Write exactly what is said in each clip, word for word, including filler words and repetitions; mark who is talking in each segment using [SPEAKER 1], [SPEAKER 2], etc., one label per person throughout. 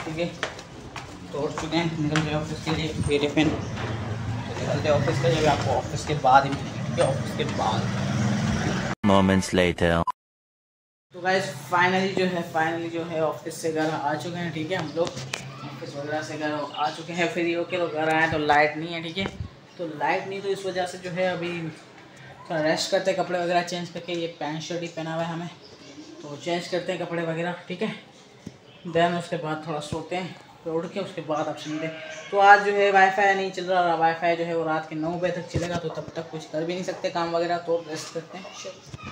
[SPEAKER 1] ठीक है। तो उठ चुके हैं, निकल गए ऑफिस के लिए। ये टिफिन निकलते ऑफिस के लिए, आपको ऑफिस के बाद ही मिलेंगे, ठीक है, ऑफिस के बाद।
[SPEAKER 2] Moments later.
[SPEAKER 1] तो गाइस फाइनली जो है फाइनली जो है ऑफिस से घर आ चुके हैं, ठीक है। हम लोग ऑफिस वगैरह से घर आ चुके हैं फ्री होके। तो घर आए तो लाइट नहीं है, ठीक है। तो लाइट नहीं, तो इस वजह से जो है अभी थोड़ा रेस्ट करते हैं, कपड़े वगैरह चेंज करके। ये पैंट शर्ट ही पहना हुआ है हमें, तो चेंज करते हैं कपड़े वगैरह, ठीक है। देन उसके बाद थोड़ा सोते हैं, तो उठ के उसके बाद आप सुनते हैं। तो आज जो है वाईफाई नहीं चल रहा, वाईफाई जो है वो रात के नौ बजे तक चलेगा, तो तब तक कुछ कर भी नहीं सकते काम वगैरह, तो रेस्ट करते हैं।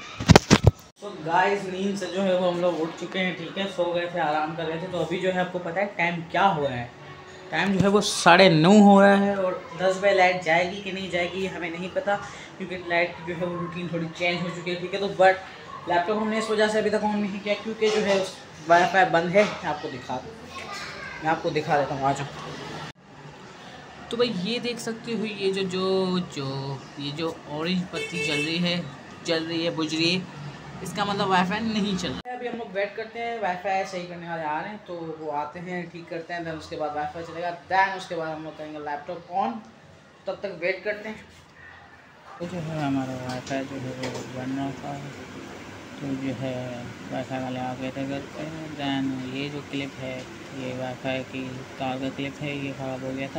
[SPEAKER 1] तो गाइस नींद से जो है वो हम लोग उठ चुके हैं, ठीक है। सो गए थे, आराम कर रहे थे। तो अभी जो है आपको पता है टाइम क्या हो रहा है? टाइम जो है वो साढ़े नौ हो रहा है, और दस बजे लाइट जाएगी कि नहीं जाएगी हमें नहीं पता, क्योंकि लाइट जो है वो रूटीन थोड़ी चेंज हो चुकी है, ठीक है। तो बट लैपटॉप हमने इस वजह से अभी तक ऑन नहीं किया, क्योंकि जो है वाईफाई बंद है। आपको दिखा दूँ, मैं आपको दिखा देता हूँ, आ जाओ। तो भाई ये देख सकते हो, ये जो जो जो ये जो ऑरेंज पत्ती जल रही है जल रही है बुझ रही है, इसका मतलब वाईफाई नहीं चल रहा है। अभी हम लोग वेट करते हैं, वाईफाई सही करने वाले आ रहे हैं, तो वो आते हैं, ठीक करते हैं, देन उसके बाद वाईफाई चलेगा। देन उसके बाद हम लोग करेंगे लैपटॉप ऑन, तब तक वेट करते हैं। तो जो है हमारा वाईफाई जो है वो बन रहा था, तो जो है वाईफाई वाले आ गए थे घर पे। दैन ये जो क्लिप है, ये वाईफाई की तार का क्लिप है, ये ख़राब हो गया था,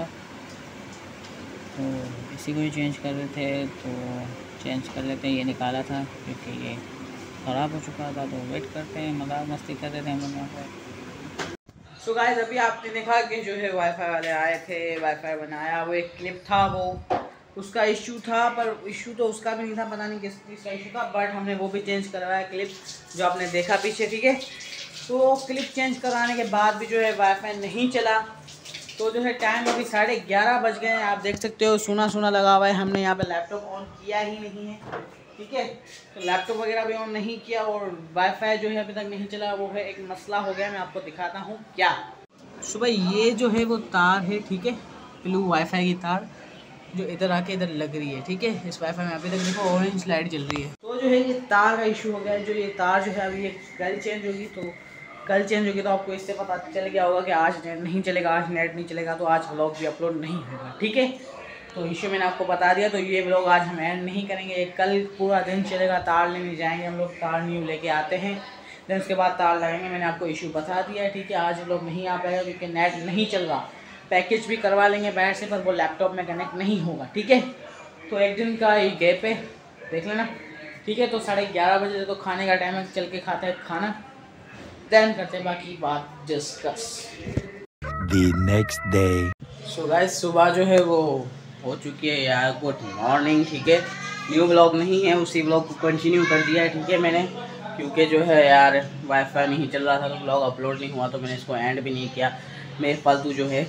[SPEAKER 1] तो इसी को ही चेंज कर रहे थे। तो चेंज कर लेते हैं, ये निकाला था क्योंकि ये ख़राब हो चुका था। तो वेट करते हैं, मजाक मस्ती कर रहे थे हम लोग यहाँ पर। सो गाइस अभी आपने देखा कि जो है वाईफाई वाले आए थे, वाईफाई बनाया। वो एक क्लिप था, वो उसका इशू था, पर इशू तो उसका भी नहीं था, पता नहीं किस चीज़ का इशू था, बट हमने वो भी चेंज करवाया क्लिप, जो आपने देखा पीछे, ठीक है। तो क्लिप चेंज कराने के बाद भी जो है वाईफाई नहीं चला। तो जो है टाइम अभी साढ़े ग्यारह बज गए हैं, आप देख सकते हो, सुना सुना लगा हुआ है। हमने यहाँ पे लैपटॉप ऑन किया ही नहीं है, ठीक है। तो लैपटॉप वगैरह भी ऑन नहीं किया, और वाईफाई जो है अभी तक नहीं चला। वो है एक मसला हो गया, मैं आपको दिखाता हूँ क्या। सुबह ये जो है वो तार है, ठीक है, ब्लू वाईफाई की तार, जो इधर आके इधर लग रही है, ठीक है। इस वाईफाई में अभी तक देखो ऑरेंज लाइट जल रही है। तो जो है ये तार का इशू हो गया है। जो ये तार जो है अभी ये कल चेंज होगी, तो कल चेंज होगी तो आपको इससे पता चल गया होगा कि आज नेट नहीं चलेगा, आज नेट नहीं चलेगा, तो आज व्लॉग भी अपलोड नहीं होगा, ठीक है। तो इशू मैंने आपको बता दिया। तो ये व्लॉग आज हम ऐड नहीं करेंगे, कल पूरा दिन चलेगा। तार लेने जाएंगे हम लोग, तार न्यू लेके आते हैं, देन उसके बाद तार लगाएंगे। मैंने आपको इशू बता दिया है, ठीक है। आज व्लॉग नहीं आ पाएगा क्योंकि नेट नहीं चल रहा। पैकेज भी करवा लेंगे बाहर से, पर वो लैपटॉप में कनेक्ट नहीं होगा, ठीक है। तो एक दिन का ये गैप है, देख लेना, ठीक है। तो साढ़े ग्यारह बजे तो खाने का टाइम है, चल के खाते हैं खाना, देन करते हैं बाकी बात discuss.
[SPEAKER 2] The next day.
[SPEAKER 1] So guys सुबह जो है वो हो चुकी है यार, गुड मॉर्निंग, ठीक है। न्यू ब्लॉग नहीं है, उसी ब्लॉग को कंटिन्यू कर दिया है, ठीक है मैंने, क्योंकि जो है यार वाईफाई नहीं चल रहा था, तो ब्लॉग अपलोड नहीं हुआ, तो मैंने इसको एंड भी नहीं किया। मेरे फालतू जो है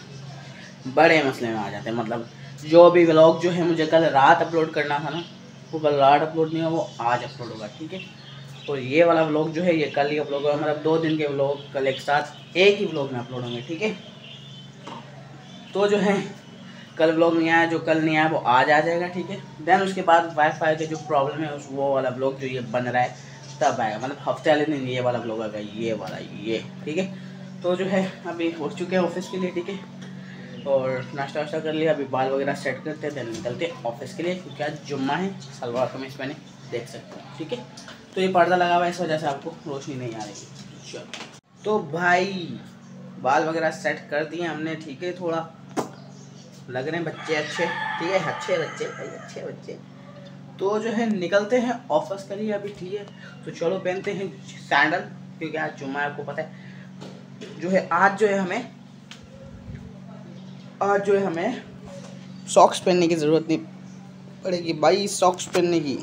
[SPEAKER 1] बड़े मसले में आ जाते हैं। मतलब जो भी व्लॉग जो है मुझे कल रात अपलोड करना था ना, वो कल रात अपलोड नहीं हुआ, वो आज अपलोड होगा, ठीक है। और ये वाला व्लॉग जो है ये कल ही अपलोड होगा, मतलब दो दिन के व्लॉग कल एक साथ एक ही व्लॉग में अपलोड होंगे, ठीक है। तो जो है कल व्लॉग नहीं आया, जो कल नहीं आया वो आज आ जाएगा, ठीक है। देन उसके बाद वाईफाई के जो प्रॉब्लम है उस वो वाला व्लॉग जो ये बन रहा है तब आएगा, मतलब हफ्ते वाले दिन ये वाला व्लॉग आएगा, ये वाला ये, ठीक है। तो जो है अभी हो चुके हैं ऑफिस के लिए, ठीक है। और नाश्ता वाश्ता कर लिया, अभी बाल वगैरह सेट करते हैं, देन निकलते हैं ऑफिस के लिए, क्योंकि आज जुम्मा है। सलवार कमीज मैंने देख सकते हैं, ठीक है। तो ये पर्दा लगा हुआ है, इस वजह से आपको रोशनी नहीं आ रही। चलो तो भाई बाल वगैरह सेट कर दिए हमने, ठीक है। थोड़ा लग रहे हैं बच्चे अच्छे, ठीक है, अच्छे बच्चे भाई, अच्छे बच्चे। तो जो है निकलते हैं ऑफिस के लिए अभी, ठीक है। तो चलो पहनते हैं सैंडल, क्योंकि आज जुम्मा है, आपको पता है। जो है आज जो है हमें आज जो है हमें सॉक्स पहनने की ज़रूरत नहीं पड़ेगी भाई। सॉक्स पहनने की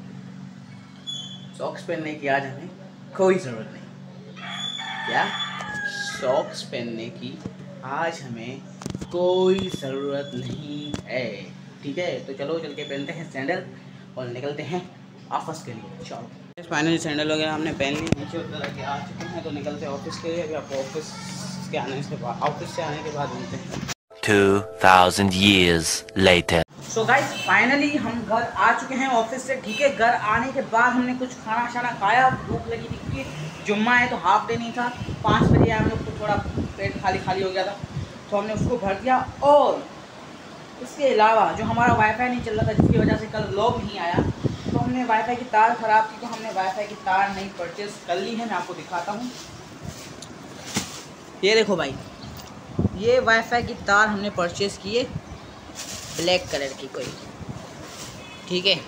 [SPEAKER 1] सॉक्स पहनने की आज हमें कोई ज़रूरत नहीं। क्या? सॉक्स पहनने की आज हमें कोई ज़रूरत नहीं है, ठीक है। तो चलो चल के पहनते हैं सैंडल और निकलते हैं ऑफिस के लिए। चलो फाइनली सैंडल वगैरह हमने पहन ली, नीचे उतर के आ चुके हैं, तो निकलते हैं ऑफिस के लिए। अभी आपको ऑफिस के आने से बाद ऑफिस से आने के बाद मिलते हैं।
[SPEAKER 2] Two thousand years later.
[SPEAKER 1] So guys finally हम घर आ चुके हैं ऑफिस से, ठीक है। घर आने के बाद हमने कुछ खाना शाना खाया, भूख लगी थी क्योंकि जुम्मा है तो हाफ डे नहीं था। पाँच बजे हम लोग को थोड़ा पेट खाली खाली हो गया था तो हमने उसको भर दिया। और इसके अलावा जो हमारा वाईफाई नहीं चल रहा था जिसकी वजह से कल व्लॉग नहीं आया, तो हमने वाईफाई की तार ख़राब थी तो हमने वाईफाई की तार नहीं परचेज़ कर ली है। मैं आपको दिखाता हूँ, ये देखो भाई, ये वाईफाई की तार हमने परचेज़ की है ब्लैक कलर की कोई, ठीक है।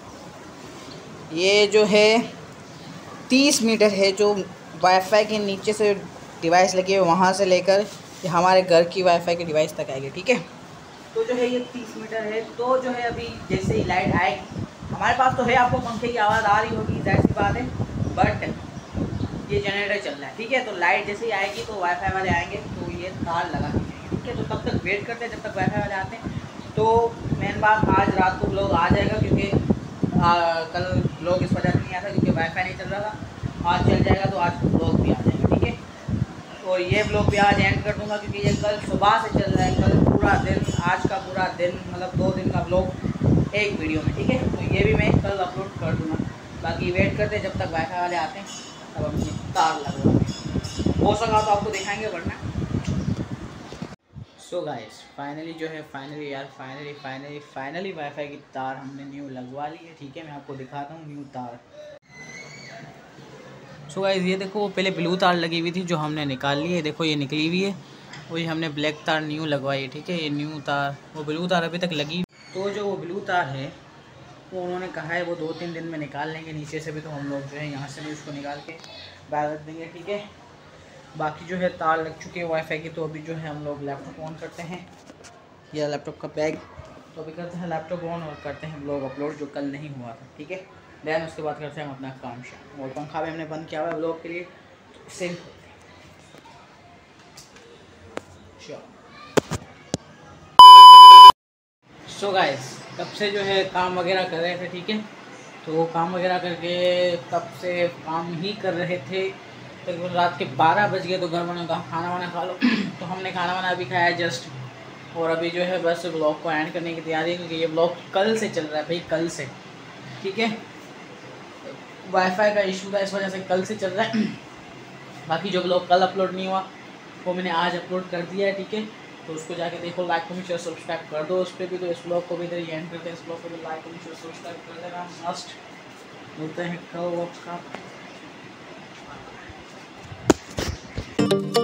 [SPEAKER 1] ये जो है तीस मीटर है जो वाईफाई के नीचे से डिवाइस लगी है वहाँ से लेकर ये हमारे घर की वाईफाई के डिवाइस तक आएगी, ठीक है। तो जो है ये तीस मीटर है। तो जो है अभी जैसे ही लाइट आएगी, हमारे पास तो है, आपको पंखे की आवाज़ आ रही होगी, जाहिर सी बात है, बट ये जनरेटर चल रहा है, ठीक है। तो लाइट जैसे ही आएगी तो वाईफाई वाले आएंगे तो ये तार लगा देंगे, ठीक है। तो तब तक वेट करते हैं जब तक वाईफाई वाले आते हैं। तो मेन बात, आज रात को लोग आ जाएगा क्योंकि आ, कल लोग इस वजह से नहीं आता क्योंकि वाईफाई नहीं चल रहा था। आज चल जाएगा तो आज ब्लॉग भी आ जाएगा, ठीक है। और ये ब्लॉग भी आज एंड कर दूंगा क्योंकि ये कल सुबह से चल रहा है, कल पूरा दिन, आज का पूरा दिन, मतलब दो दिन का ब्लॉग एक वीडियो में, ठीक है। तो ये भी मैं कल अपलोड कर दूँगा। बाकी वेट करते हैं जब तक वाईफाई वाले आते हैं तब हम ये तार लगवाएंगे, हो सका तो आपको दिखाएंगे, वरना। सो गाइस फाइनली जो है फाइनली यार फाइनली फाइनली फाइनली वाईफाई की तार हमने न्यू लगवा ली है, ठीक है। मैं आपको दिखाता हूँ न्यू तार। सो so गाइस ये देखो, वो पहले ब्लू तार लगी हुई थी जो हमने निकाल ली है, देखो ये निकली हुई है। वही हमने ब्लैक तार न्यू लगवाई है, ठीक है। ये न्यू तार, वो ब्लू तार अभी तक लगी। तो जो वो ब्लू तार है वो उन्होंने कहा है वो दो तीन दिन में निकाल लेंगे नीचे से भी, तो हम लोग जो है यहाँ से भी उसको निकाल के बाहर रख देंगे, ठीक है। बाकी जो है तार लग चुकी है वाईफाई की। तो अभी जो है हम लोग लैपटॉप ऑन करते हैं, या लैपटॉप का बैग। तो अभी करते हैं लैपटॉप ऑन और करते हैं ब्लॉग अपलोड जो कल नहीं हुआ था, ठीक है। देन उसके बाद करते हैं हम अपना काम शाम। और पंखा भी हमने बंद किया हुआ है ब्लॉग के लिए, सेम। सो गाइस तब से जो है काम वगैरह कर रहे थे, ठीक है। तो काम वगैरह करके तब से काम ही कर रहे थे तकरीबन तो रात के बारह बज गए। तो घर वालों ने कहा खाना वाना खा लो तो हमने खाना वाना अभी खाया जस्ट। और अभी जो है बस ब्लॉग को एंड करने की तैयारी है क्योंकि ये ब्लॉग कल से चल रहा है भाई, कल से, ठीक है। वाईफाई का इशू था इस वजह से कल से चल रहा है। बाकी जो ब्लॉग कल अपलोड नहीं हुआ वो मैंने आज अपलोड कर दिया है, ठीक है। तो उसको जाके देखो, लाइक कमेंट शेयर सब्सक्राइब कर दो उस पर भी। तो इस ब्लॉग को भी इधर एंड करते हैं, इस ब्लॉग को भी लाइक कमेंट शेयर सब्सक्राइब कर देना मस्ट। मिलते हैं कल का।